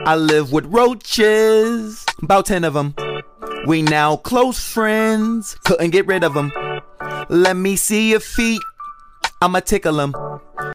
I live with roaches, about 10 of them. We now close friends, couldn't get rid of them. Let me see your feet, I'ma tickle them.